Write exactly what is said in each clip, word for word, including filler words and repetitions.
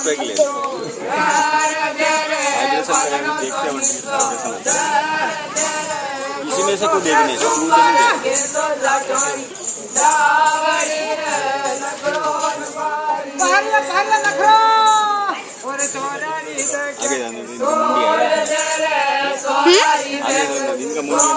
pack ले इसी में से कोई देखने से तू आगे जाने दिन का मुंडी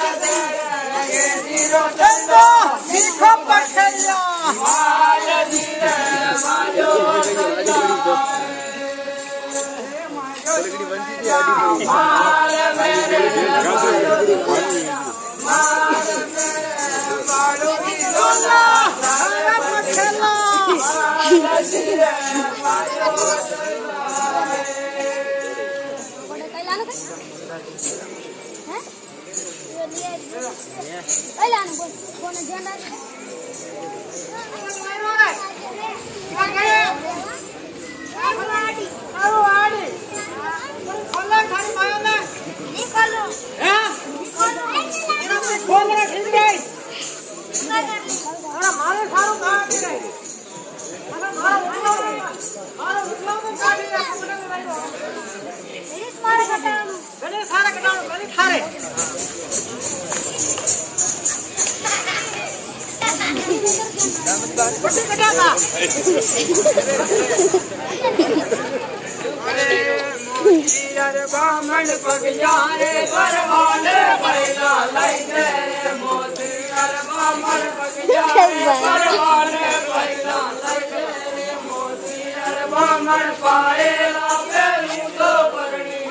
बामण पगयारे परवाने पैला लाइने मोती बामण पगयारे परवाने पैला लाइने मोती बामण पाएला पेरू तो परणी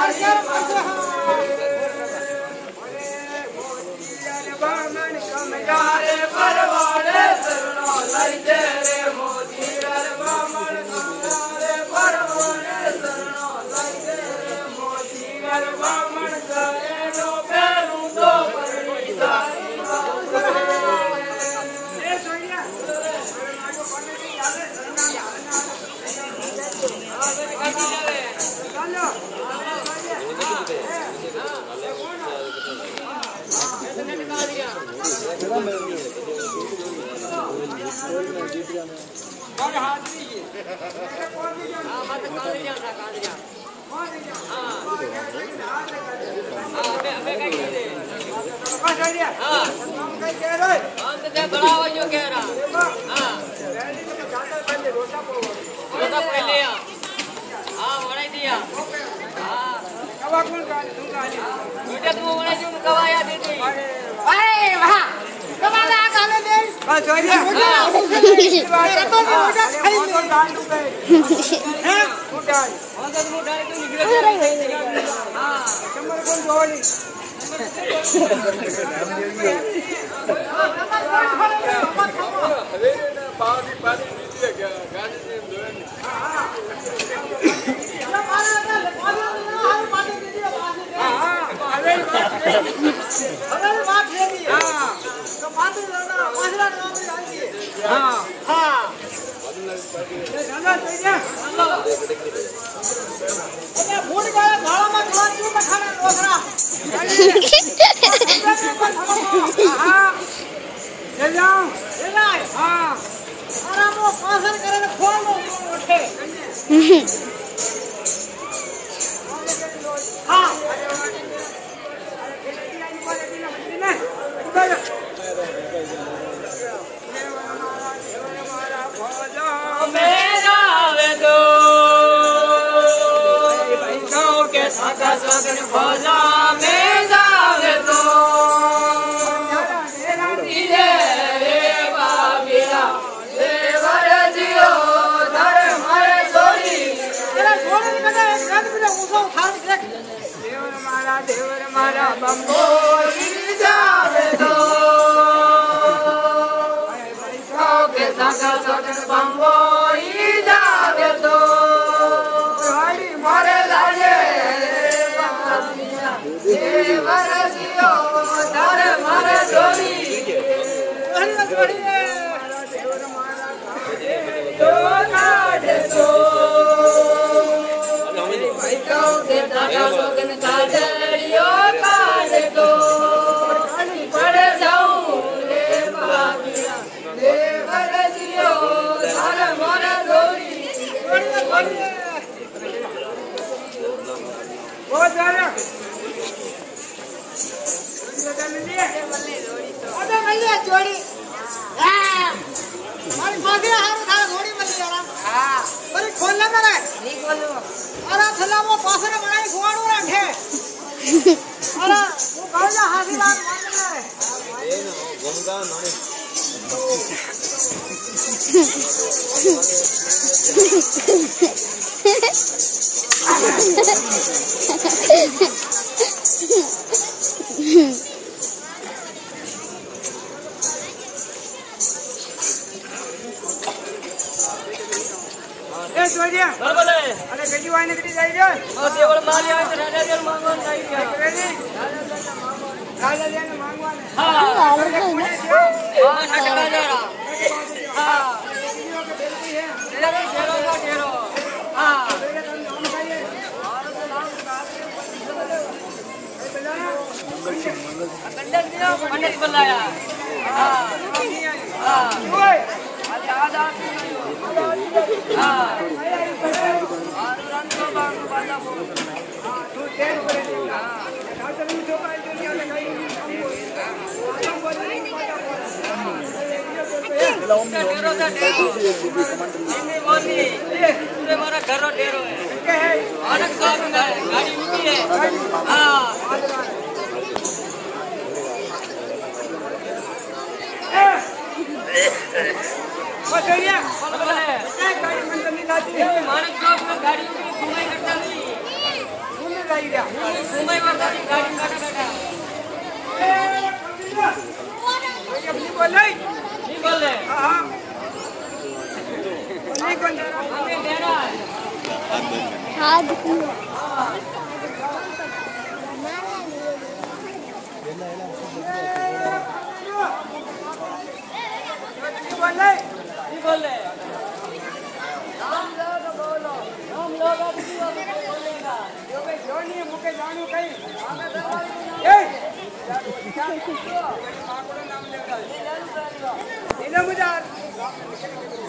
बामण कमयारे परवाने सरना लाइने मोती बामण कमयारे परवाने सरना बामण करे नो पेरू तो परणी दाई ए सोनिया Go, बहुत ज्यादा अबे भैया जोड़ी हां और मागे हार खा घोड़ी मल्ली वाला हां पर खोल ना रे नहीं खोलो अरे थला वो पासरे बनाई खुआड़ू रखे अरे वो गाजा हाथीलाल मान रे ए ना गंगा नानी ए सोडिया बरोबर आहे अरे गडी वाईने किती जायचं मग देवळ माली आहे तर राजाला मागवून जाईल राजाला मागवाने हां हां टका जरा हां तेरा तेरा का तेरा हां कंडक दिया पंडित बुलाया हां हां ओए अरे आजा हां और रंग को बांग बाजा बोल तू तेल करे हां डॉक्टर ने जो काय दुनिया में कहीं हम बोल नहीं पता डेरो था डेरो नहीं बोली पूरे मारा घर रो डेरो है के है अलग काम है गाड़ी रुकी है हां बचरिया बरोबर है क्या गाड़ी मंदिर में जाती है मानक चौक में गाड़ी की घुमाई करता नहीं घूमने जाई रहा घुमाई करता नहीं गाड़ी काटा काटा ए कबीरा ये अपनी बोल नहीं नहीं बोल रहे हां हां नहीं कौन जा रहा हमें देना है हाथ बंद कर हां बोल नहीं नहीं बोल रहे नाम लोग बोलो नाम लोग किसी को बोलेगा जो भाई जो नहीं मुके जानू कहीं हमें दरबार ए मां को नाम लेगा नहीं जानू करेगा नीला मुजार